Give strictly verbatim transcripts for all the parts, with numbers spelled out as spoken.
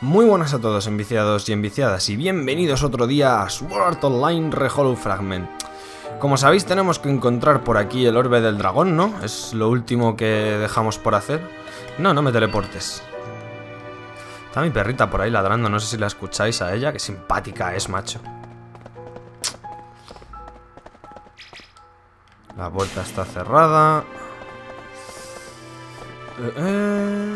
Muy buenas a todos, enviciados y enviciadas, y bienvenidos otro día a Sword Art Online Rehollow Fragment. Como sabéis, tenemos que encontrar por aquí el orbe del dragón, ¿no? Es lo último que dejamos por hacer. No, no me teleportes. Está mi perrita por ahí ladrando, no sé si la escucháis a ella, qué simpática es, macho. La puerta está cerrada. Eh, eh...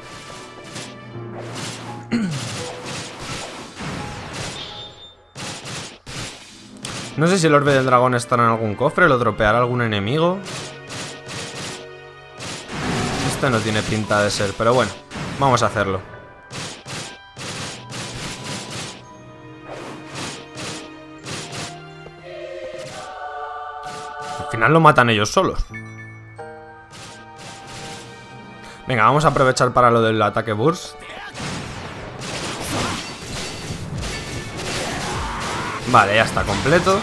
No sé si el orbe del dragón estará en algún cofre, lo dropeará algún enemigo. Este no tiene pinta de ser, pero bueno, vamos a hacerlo. Al final lo matan ellos solos. Venga, vamos a aprovechar para lo del ataque burst. Vale, ya está completo.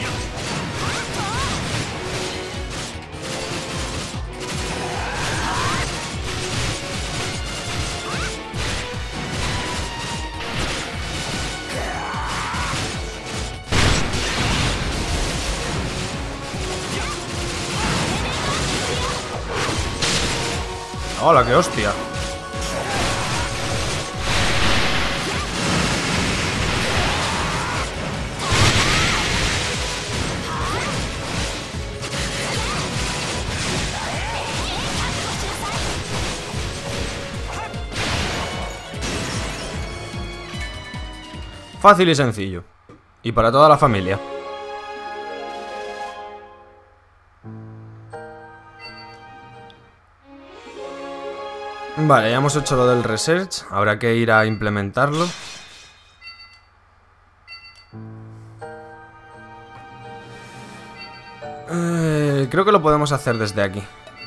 ¡Hola, qué hostia! Fácil y sencillo. Y para toda la familia. Vale, ya hemos hecho lo del research. Habrá que ir a implementarlo. Eh, creo que lo podemos hacer desde aquí.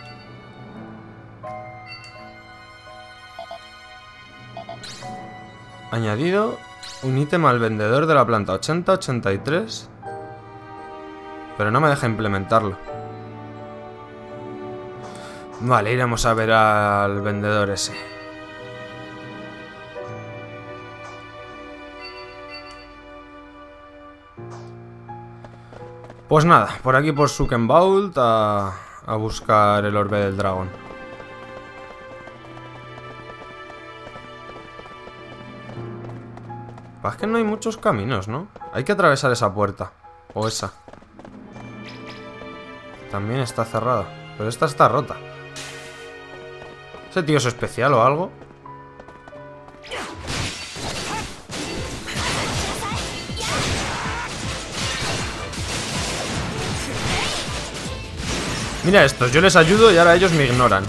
Añadido un ítem al vendedor de la planta ochenta ochenta y tres. Pero no me deja implementarlo. Vale, iremos a ver al vendedor ese. Pues nada, por aquí por Sunken Vault a, a buscar el orbe del dragón. Es que no hay muchos caminos, ¿no? Hay que atravesar esa puerta. O esa. También está cerrada. Pero esta está rota. ¿Ese tío es especial o algo? Mira estos, yo les ayudo y ahora ellos me ignoran.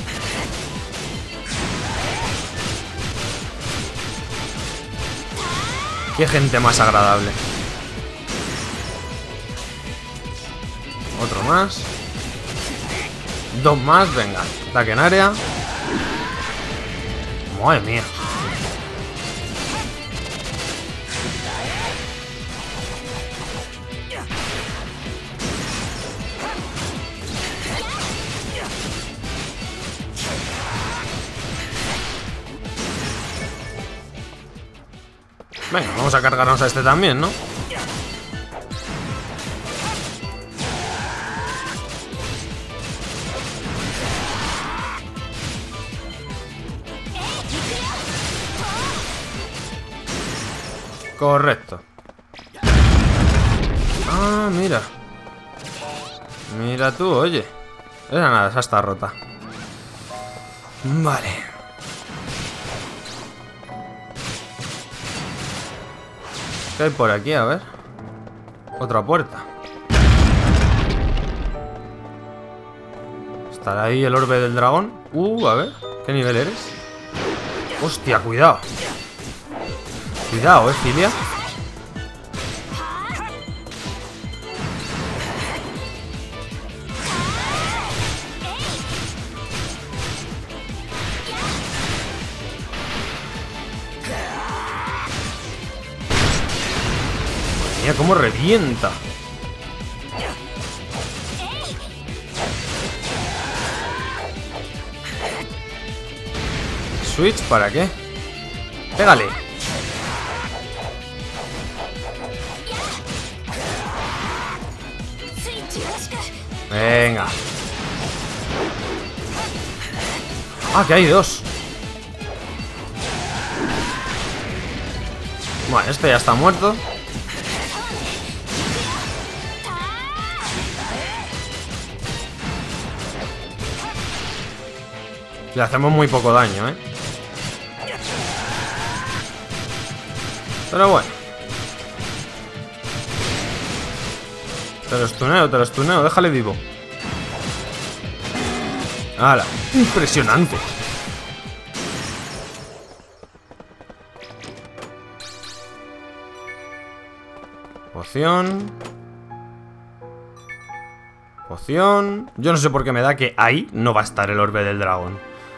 Qué gente más agradable. Otro más. Dos más, venga. Ataque en área. Madre mía. Venga, vamos a cargarnos a este también, ¿no? Correcto. Ah, mira. Mira tú, oye. Esa nada, esa está rota. Vale. ¿Qué hay por aquí? A ver. Otra puerta. ¿Estará ahí el orbe del dragón? Uh, a ver. ¿Qué nivel eres? Hostia, cuidado. Cuidado, eh, Filia. Mira cómo revienta. ¿Switch para qué? Pégale. Venga. Ah, que hay dos. Bueno, este ya está muerto. Le hacemos muy poco daño, ¿eh? Pero bueno. Te lo stuneo, te lo stuneo, déjale vivo. ¡Hala! ¡Impresionante! Poción. Poción. Yo no sé por qué me da que ahí no va a estar el orbe del dragón.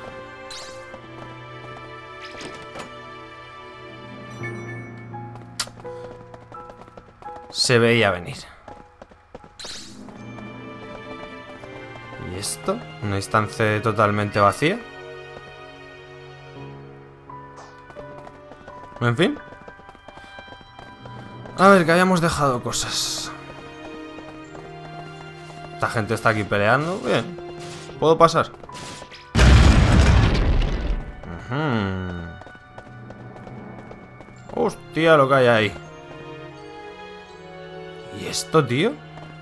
Se veía venir. ¿Y esto? ¿Una instancia totalmente vacía? En fin. A ver, que hayamos dejado cosas. Esta gente está aquí peleando. Bien. ¿Puedo pasar? Uh-huh. Hostia, lo que hay ahí. ¿Y esto, tío?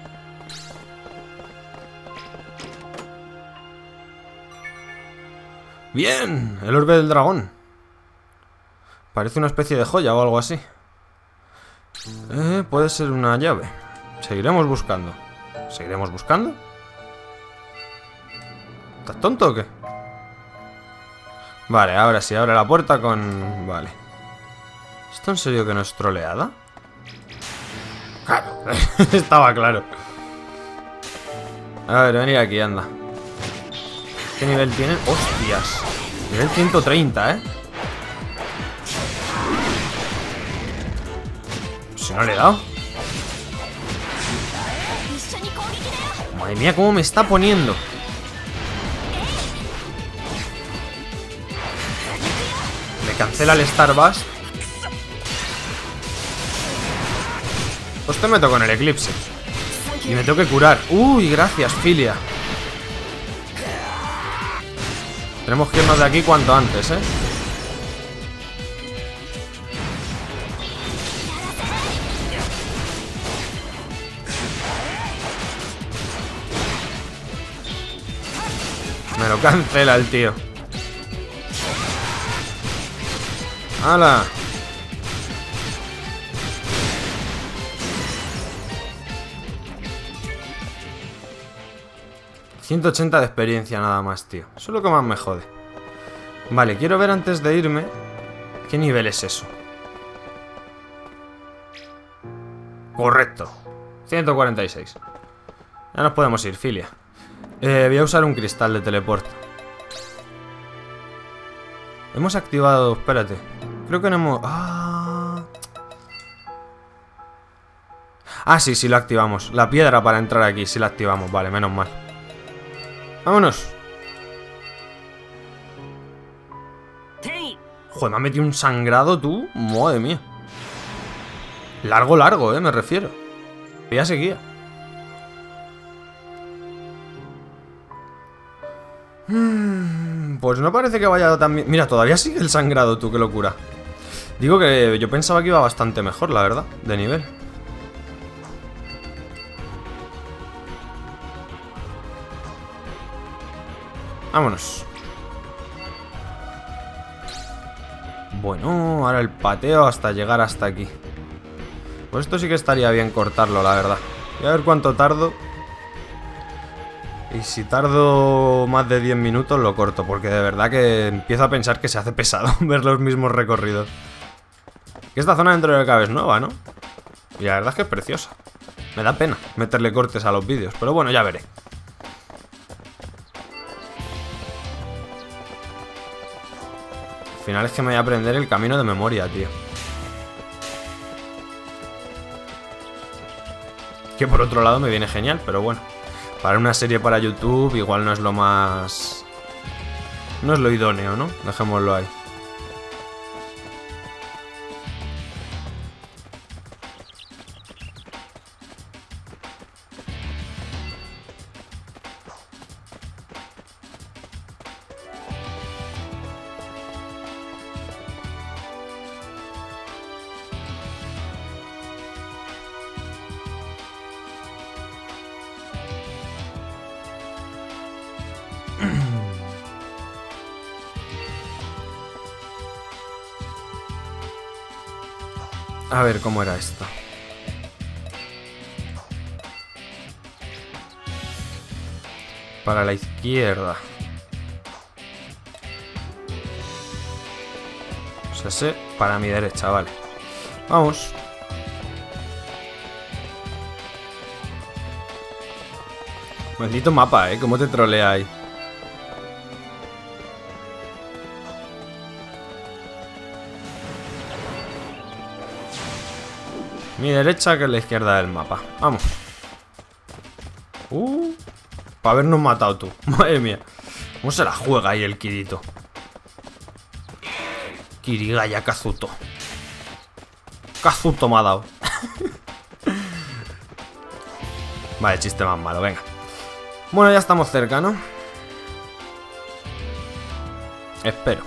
Bien, el orbe del dragón. Parece una especie de joya o algo así. Eh, puede ser una llave. Seguiremos buscando. ¿Seguiremos buscando? ¿Estás tonto o qué? Vale, ahora sí, abre la puerta con... Vale. ¿Esto en serio que no es troleada? Claro, estaba claro. A ver, venid aquí, anda. ¿Qué nivel tienen? ¡Hostias! Nivel ciento treinta, ¿eh? Si no le he dado. Madre mía, cómo me está poniendo. Me cancela el Starbust. Pues te meto con el eclipse. Y me tengo que curar. Uy, gracias, Filia. Tenemos que irnos de aquí cuanto antes, ¿eh? Me lo cancela el tío. ¡Hala! ciento ochenta de experiencia nada más, tío. Eso es lo que más me jode. Vale, quiero ver antes de irme ¿qué nivel es eso? Correcto. ciento cuarenta y seis. Ya nos podemos ir, Filia. Eh, voy a usar un cristal de teleporte. Hemos activado... Espérate. Creo que no hemos... Ah, ah sí, sí lo activamos. La piedra para entrar aquí, sí la activamos. Vale, menos mal. Vámonos. Joder, me ha metido un sangrado tú. Madre mía. Largo, largo, eh, me refiero. Ya seguía. Hmm, pues no parece que vaya tan bien. Mira, todavía sigue el sangrado, tú, qué locura. Digo que yo pensaba que iba bastante mejor, la verdad, de nivel. Vámonos. Bueno, ahora el pateo hasta llegar hasta aquí. Pues esto sí que estaría bien cortarlo, la verdad. Voy a ver cuánto tardo. Y si tardo más de diez minutos lo corto, porque de verdad que empiezo a pensar que se hace pesado ver los mismos recorridos. Que esta zona dentro de cabe es nueva, ¿no? Y la verdad es que es preciosa. Me da pena meterle cortes a los vídeos, pero bueno, ya veré. Al final es que me voy a aprender el camino de memoria, tío. Que por otro lado me viene genial, pero bueno. Para una serie para YouTube igual no es lo más... No es lo idóneo, ¿no? Dejémoslo ahí. A ver cómo era esto. Para la izquierda. O sea, ese para mi derecha, vale. Vamos. Maldito mapa, ¿eh? Cómo te trolea ahí. Mi derecha que es la izquierda del mapa. Vamos. Uh, para habernos matado tú. Madre mía. ¿Cómo se la juega ahí el Kirito? Kirigaya Kazuto. Kazuto me ha dado. Vale, chiste más malo, venga. Bueno, ya estamos cerca, ¿no? Espero.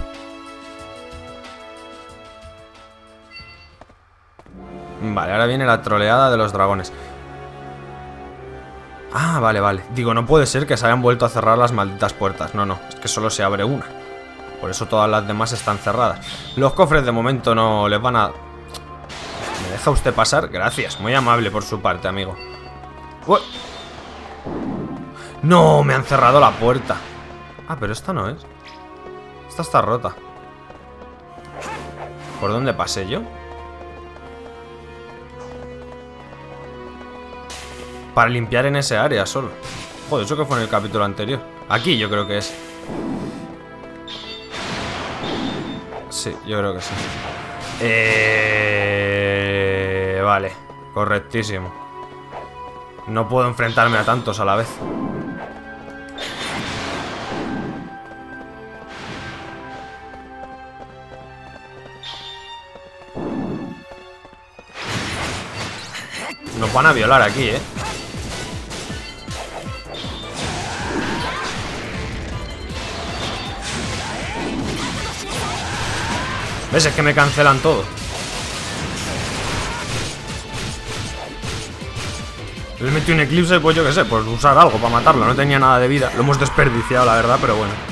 Vale, ahora viene la troleada de los dragones. Ah, vale, vale. Digo, no puede ser que se hayan vuelto a cerrar las malditas puertas. No, no, es que solo se abre una. Por eso todas las demás están cerradas. Los cofres de momento no les van a... ¿Me deja usted pasar? Gracias, muy amable por su parte, amigo. ¡Uy! ¡No! Me han cerrado la puerta. Ah, pero esta no es. Esta está rota. ¿Por dónde pasé yo? Para limpiar en ese área solo. Joder, eso que fue en el capítulo anterior. Aquí yo creo que es. Sí, yo creo que sí. Eh... Vale, correctísimo. No puedo enfrentarme a tantos a la vez. Nos van a violar aquí, ¿eh? ¿Ves? Es que me cancelan todo. Le metí un eclipse, pues yo qué sé, pues usar algo para matarlo. No tenía nada de vida. Lo hemos desperdiciado, la verdad, pero bueno.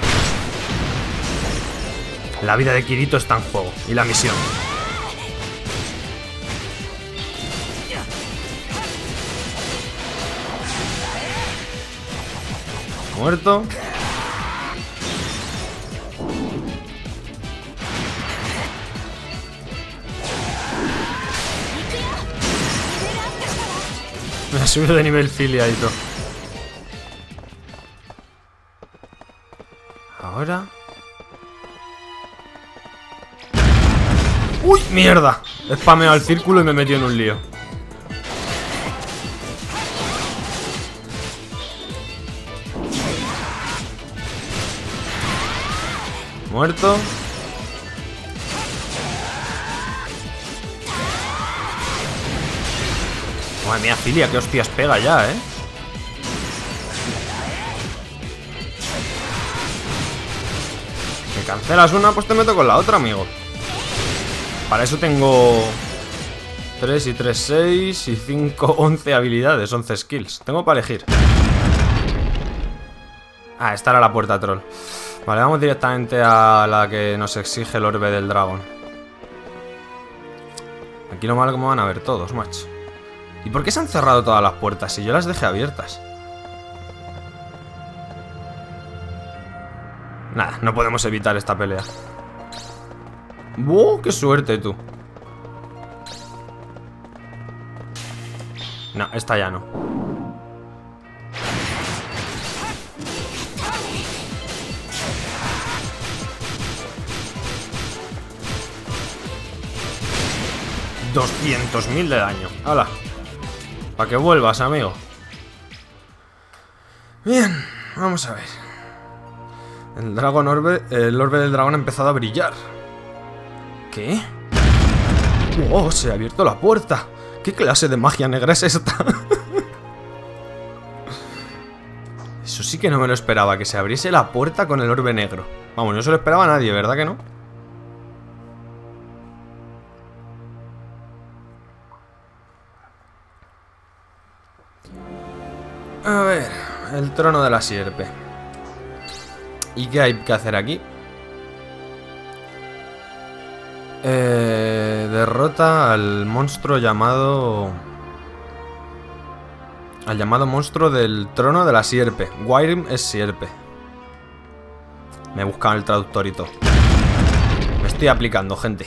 La vida de Kirito está en juego. Y la misión. Muerto. Me ha subido de nivel filia y todo. Ahora. ¡Uy! ¡Mierda! He spameado el círculo y me he metido en un lío. Muerto. Madre mía, Filia, qué hostias pega ya, ¿eh? Me cancelas una, pues te meto con la otra, amigo. Para eso tengo tres y tres, seis y cinco, once habilidades, once skills. Tengo para elegir. Ah, esta era la puerta troll. Vale, vamos directamente a la que nos exige el orbe del dragón. Aquí lo malo que me van a ver todos, macho. ¿Y por qué se han cerrado todas las puertas si yo las dejé abiertas? Nada, no podemos evitar esta pelea. ¡Buah! ¡Qué suerte, tú! No, esta ya no. doscientos mil de daño. ¡Hala! Para que vuelvas, amigo. Bien, vamos a ver. El dragón orbe, el orbe del dragón ha empezado a brillar. ¿Qué? ¡Oh! Se ha abierto la puerta. ¿Qué clase de magia negra es esta? Eso sí que no me lo esperaba, que se abriese la puerta con el orbe negro. Vamos, no se lo esperaba a nadie, ¿verdad que no? A ver, el trono de la sierpe. ¿Y qué hay que hacer aquí? Eh... Eh, derrota al monstruo llamado... Al llamado monstruo del trono de la sierpe. Wyrm es sierpe. Me he buscado el traductor y todo. Me estoy aplicando, gente.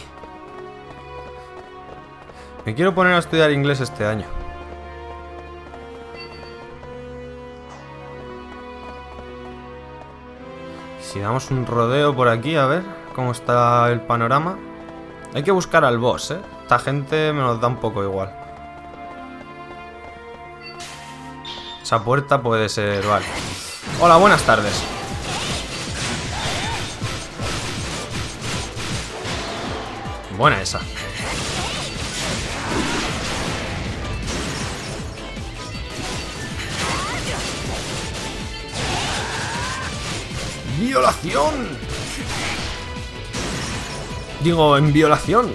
Me quiero poner a estudiar inglés este año. Si damos un rodeo por aquí, a ver cómo está el panorama. Hay que buscar al boss, ¿eh? Esta gente me nos da un poco igual. Esa puerta puede ser... Vale. Hola, buenas tardes. Buena esa. ¡Violación! Digo, en violación.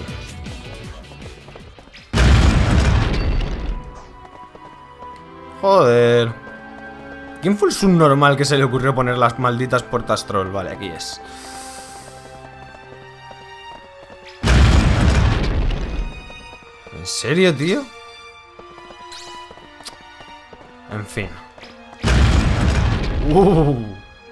Joder. ¿Quién fue el subnormal que se le ocurrió poner las malditas puertas troll? Vale, aquí es. ¿En serio, tío? En fin. Uh.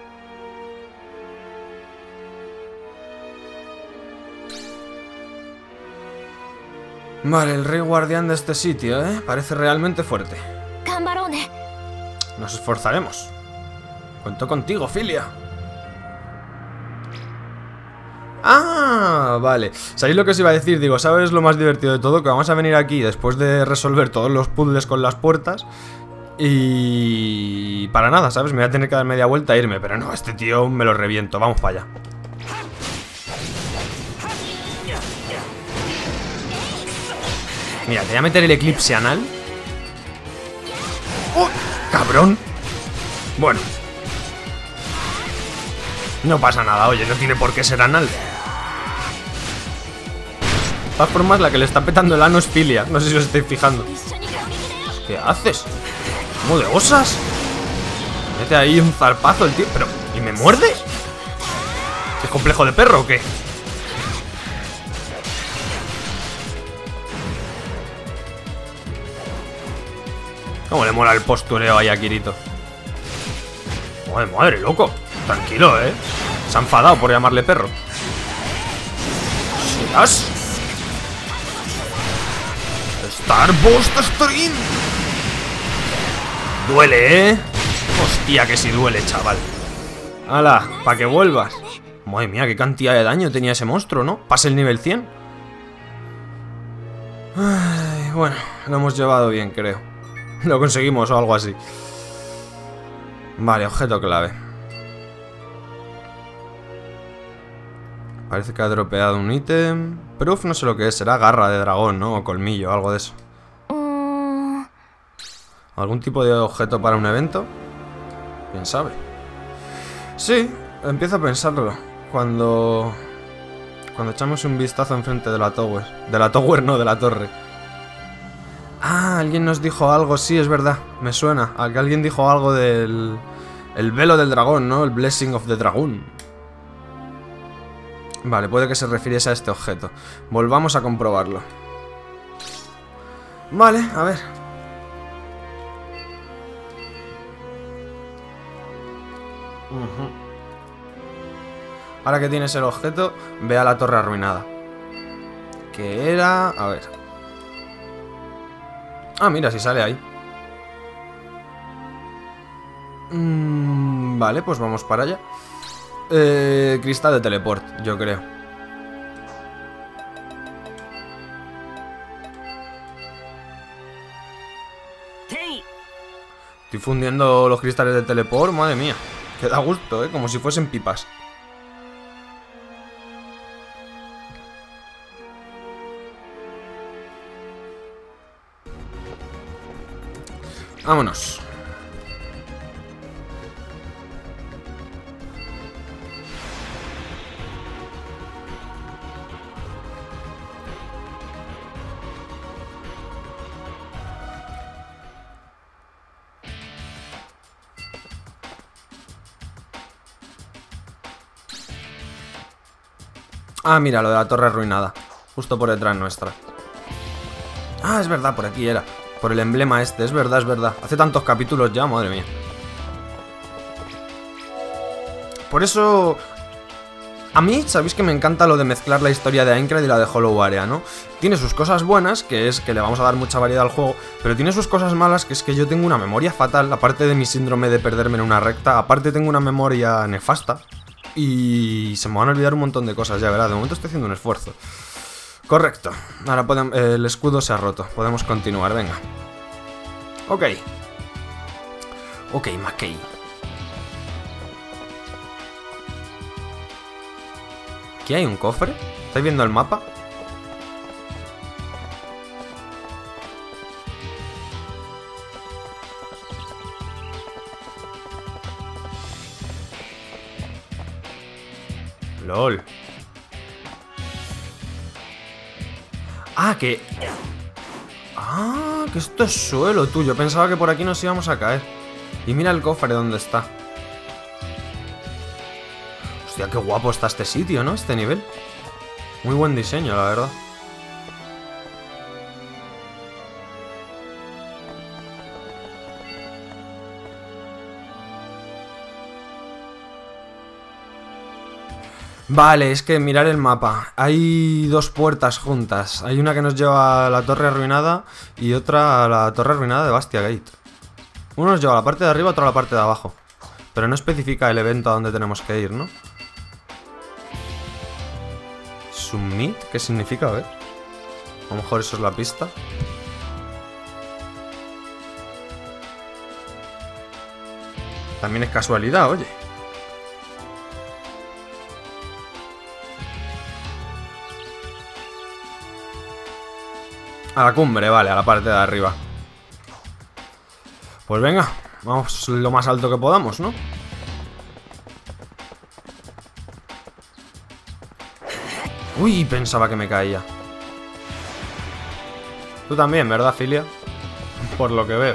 Vale, el rey guardián de este sitio, ¿eh? Parece realmente fuerte. Nos esforzaremos. Cuento contigo, Filia. ¡Ah! Vale. ¿Sabéis lo que os iba a decir? Digo, ¿sabes lo más divertido de todo? Que vamos a venir aquí después de resolver todos los puzzles con las puertas. Y... para nada, ¿sabes? Me voy a tener que dar media vuelta e irme. Pero no, este tío me lo reviento. Vamos para allá. Mira, te voy a meter el eclipse anal. ¡Oh! ¡Cabrón! Bueno. No pasa nada, oye, no tiene por qué ser anal. De todas formas, la que le está petando el ano es Filia. No sé si os estáis fijando. ¿Qué haces? ¿Cómo de osas? Mete ahí un zarpazo el tío. Pero, ¿y me muerde? ¿Es complejo de perro o qué? ¿Cómo le mola el postureo ahí a Kirito? Madre, madre, loco. Tranquilo, ¿eh? Se ha enfadado por llamarle perro. ¿Serás? Starburst Stream. Duele, ¿eh? Hostia, que sí duele, chaval. ¡Hala! ¡Para que vuelvas! Madre mía, qué cantidad de daño tenía ese monstruo, ¿no? Pasa el nivel cien. Ay, bueno, lo hemos llevado bien, creo. Lo conseguimos o algo así. Vale, objeto clave. Parece que ha dropeado un ítem. Proof no sé lo que es, será garra de dragón, ¿no? O colmillo, algo de eso. ¿Algún tipo de objeto para un evento? ¿Quién sabe? Sí, empiezo a pensarlo. Cuando... Cuando echamos un vistazo enfrente de la tower. De la tower, no, de la torre. Ah, alguien nos dijo algo, sí, es verdad, me suena. A que alguien dijo algo del... El velo del dragón, ¿no? El Blessing of the Dragon. Vale, puede que se refiriese a este objeto. Volvamos a comprobarlo. Vale, a ver. Uh-huh. Ahora que tienes el objeto, ve a la torre arruinada. Que era... A ver... Ah, mira, si sale ahí. Mm, vale, pues vamos para allá. Eh, cristal de teleport, yo creo. Estoy fundiendo los cristales de teleport, madre mía. Que da gusto, ¿eh? Como si fuesen pipas. Vámonos. Ah, mira, lo de la torre arruinada. Justo por detrás nuestra. Ah, es verdad, por aquí era. Por el emblema este, es verdad, es verdad. Hace tantos capítulos ya, madre mía. Por eso... A mí, sabéis que me encanta lo de mezclar la historia de Aincrad y la de Hollow Area, ¿no? Tiene sus cosas buenas, que es que le vamos a dar mucha variedad al juego, pero tiene sus cosas malas, que es que yo tengo una memoria fatal, aparte de mi síndrome de perderme en una recta, aparte tengo una memoria nefasta, y se me van a olvidar un montón de cosas, ya verás, de momento estoy haciendo un esfuerzo. Correcto, ahora podemos, eh, el escudo se ha roto, podemos continuar, venga. Ok. Ok, Mackey. ¿Aquí hay un cofre? ¿Estáis viendo el mapa? LOL. Ah, que... Ah, que esto es suelo, tú. Yo pensaba que por aquí nos íbamos a caer. Y mira el cofre donde está. Hostia, qué guapo está este sitio, ¿no? Este nivel. Muy buen diseño, la verdad. Vale, es que mirar el mapa. Hay dos puertas juntas. Hay una que nos lleva a la torre arruinada y otra a la torre arruinada de Bastia Gate. Uno nos lleva a la parte de arriba, otro a la parte de abajo. Pero no especifica el evento a donde tenemos que ir, ¿no? ¿Submit? ¿Qué significa? A ver. A lo mejor eso es la pista. También es casualidad, oye. A la cumbre, vale, a la parte de arriba. Pues venga, vamos lo más alto que podamos, ¿no? Uy, pensaba que me caía. Tú también, ¿verdad, Filia? Por lo que veo.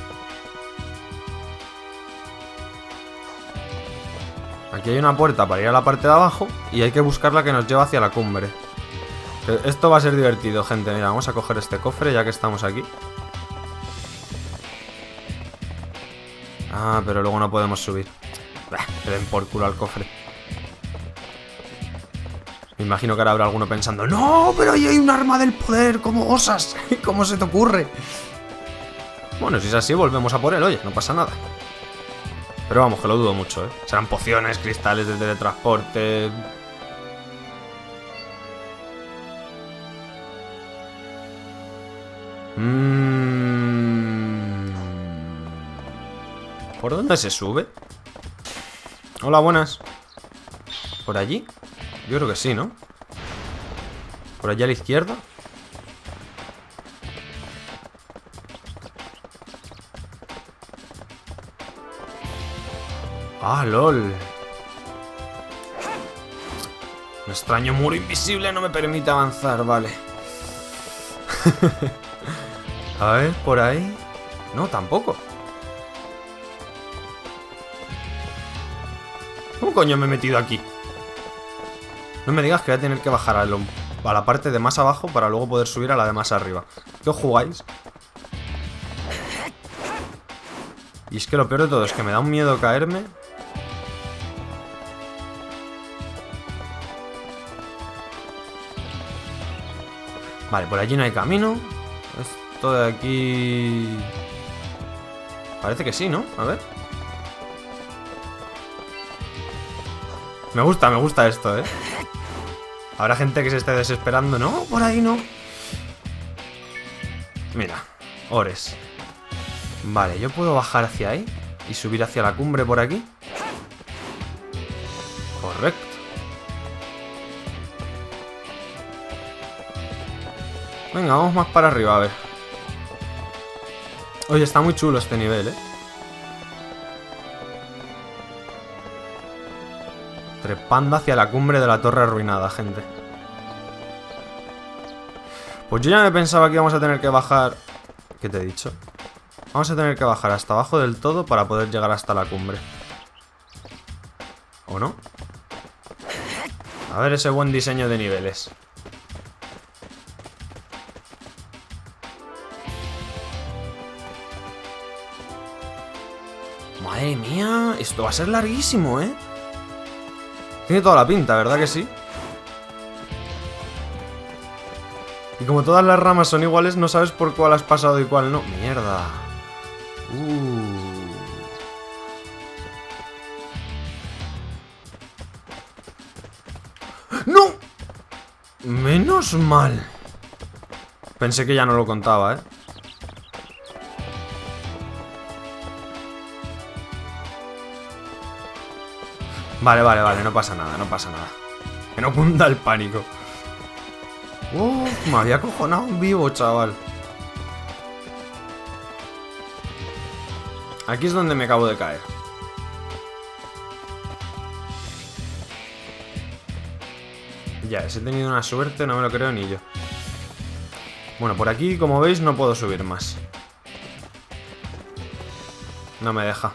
Aquí hay una puerta para ir a la parte de abajo y hay que buscar la que nos lleva hacia la cumbre. Esto va a ser divertido, gente. Mira, vamos a coger este cofre ya que estamos aquí. Ah, pero luego no podemos subir. Bah, que den por culo al cofre. Me imagino que ahora habrá alguno pensando: ¡no, pero ahí hay un arma del poder! ¿Cómo osas? ¿Cómo se te ocurre? Bueno, si es así, volvemos a por él, oye, no pasa nada. Pero vamos, que lo dudo mucho, ¿eh? Serán pociones, cristales de teletransporte... Mm... ¿Por dónde se sube? Hola, buenas. ¿Por allí? Yo creo que sí, ¿no? ¿Por allá a la izquierda? Ah, lol. Un extraño muro invisible no me permite avanzar, vale. A ver, por ahí. No, tampoco. ¿Cómo coño me he metido aquí? No me digas que voy a tener que bajar a, lo, a la parte de más abajo para luego poder subir a la de más arriba. ¿Qué os jugáis? Y es que lo peor de todo es que me da un miedo caerme. Vale, por allí no hay camino. Esto de aquí... Parece que sí, ¿no? A ver. Me gusta, me gusta esto, ¿eh? Habrá gente que se esté desesperando. No, por ahí no. Mira, ores. Vale, yo puedo bajar hacia ahí y subir hacia la cumbre por aquí. Correcto. Venga, vamos más para arriba, a ver. Oye, está muy chulo este nivel, ¿eh? Trepando hacia la cumbre de la torre arruinada, gente. Pues yo ya me pensaba que íbamos a tener que bajar... ¿Qué te he dicho? Vamos a tener que bajar hasta abajo del todo para poder llegar hasta la cumbre. ¿O no? A ver ese buen diseño de niveles. Madre mía, esto va a ser larguísimo, ¿eh? Tiene toda la pinta, ¿verdad que sí? Y como todas las ramas son iguales, no sabes por cuál has pasado y cuál no. Mierda. Uh. ¡No! Menos mal. Pensé que ya no lo contaba, ¿eh? Vale, vale, vale, no pasa nada, no pasa nada. Que no cunda el pánico. Uf, me había acojonado un vivo, chaval. Aquí es donde me acabo de caer. Ya, si he tenido una suerte, no me lo creo ni yo. Bueno, por aquí, como veis, no puedo subir más. No me deja.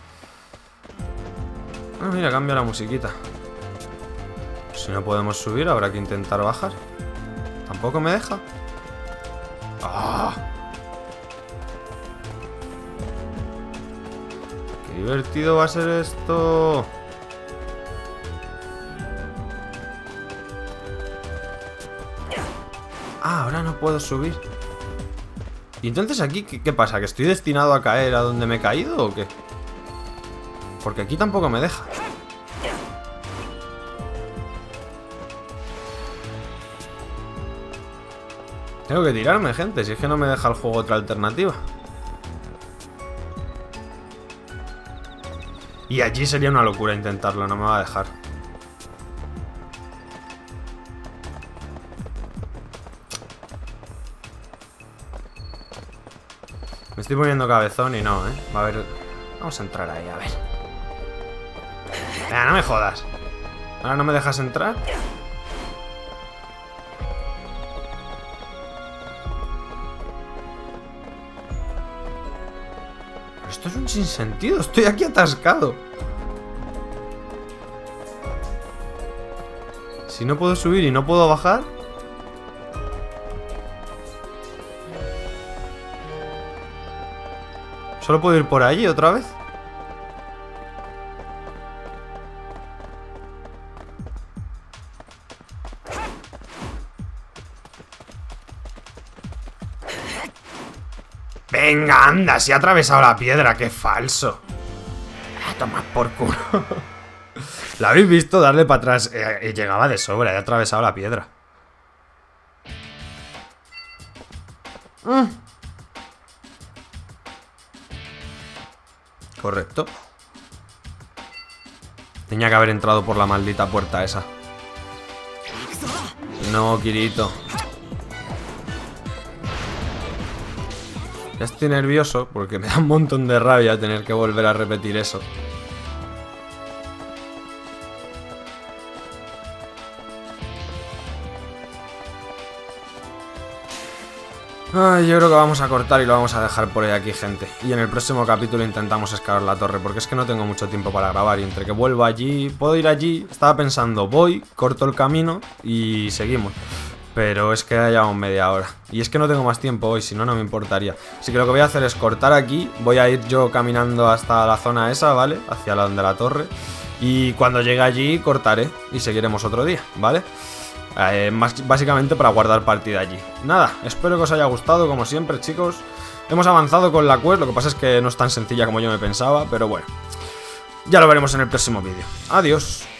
Ah, mira, cambia la musiquita. Si no podemos subir, habrá que intentar bajar. Tampoco me deja. ¡Ah! ¡Qué divertido va a ser esto! Ah, ahora no puedo subir. ¿Y entonces aquí qué, qué pasa? ¿Que estoy destinado a caer a donde me he caído o qué? Porque aquí tampoco me deja. Tengo que tirarme, gente, si es que no me deja el juego otra alternativa. Y allí sería una locura intentarlo, no me va a dejar. Me estoy poniendo cabezón y no, ¿eh? Va a haber... Vamos a entrar ahí, a ver. Venga, no me jodas. ¿Ahora no me dejas entrar? Pero esto es un sinsentido. Estoy aquí atascado. Si no puedo subir y no puedo bajar... ¿Solo puedo ir por allí otra vez? Venga, anda, si ha atravesado la piedra, qué falso. Ah, toma por culo. ¿La habéis visto? Darle para atrás. Eh, eh, llegaba de sobra, he atravesado la piedra. Mm. Correcto. Tenía que haber entrado por la maldita puerta esa. No, Kirito. Ya estoy nervioso porque me da un montón de rabia tener que volver a repetir eso. Ay, yo creo que vamos a cortar y lo vamos a dejar por ahí aquí, gente. Y en el próximo capítulo intentamos escalar la torre, porque es que no tengo mucho tiempo para grabar. Y entre que vuelvo allí, puedo ir allí. Estaba pensando, voy, corto el camino y seguimos. Pero es que ya llevamos media hora. Y es que no tengo más tiempo hoy, si no, no me importaría. Así que lo que voy a hacer es cortar aquí. Voy a ir yo caminando hasta la zona esa, ¿vale? Hacia la de la torre. Y cuando llegue allí, cortaré y seguiremos otro día, ¿vale? Eh, más, básicamente para guardar partida allí. Nada, espero que os haya gustado, como siempre, chicos. Hemos avanzado con la quest, lo que pasa es que no es tan sencilla como yo me pensaba, pero bueno. Ya lo veremos en el próximo vídeo. Adiós.